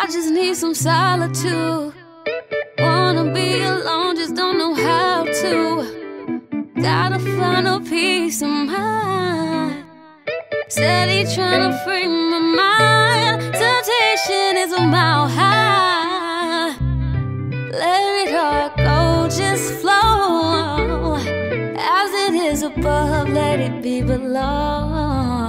I just need some solitude. Wanna be alone, just don't know how to. Gotta find a peace of mind. Steady trying to free my mind. Temptation is a mile high. Let it all go, just flow. As it is above, let it be below.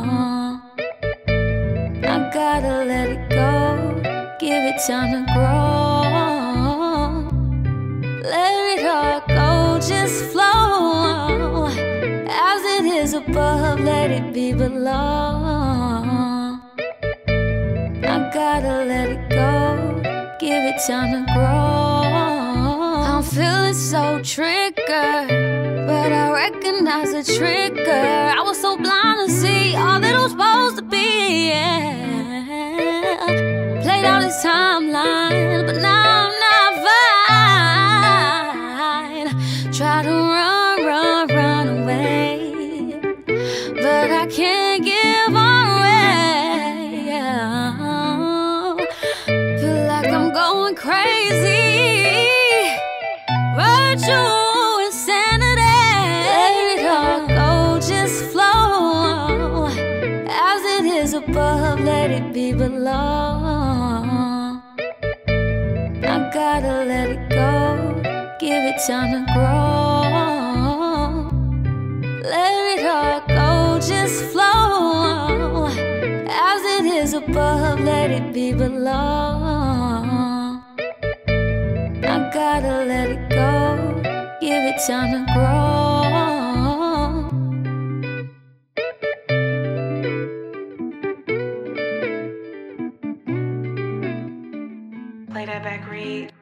I gotta let it go, give it time to grow. Let it all go, just flow. As it is above, let it be below. I gotta let it go, give it time to grow. I'm feeling so triggered, but I recognize the trigger. I was so blind to see all that was supposed to be, yeah. Played out this timeline, but now I'm not fine. Try to run away, but I can't give away, yeah. Feel like I'm going crazy. Virtual insanity. Let it all go, just flow. As it is above, let it be below. I gotta let it go, give it time to grow. Let it all go, just flow. As it is above, let it be below. I gotta let it go, give it time to grow. Play that back, read.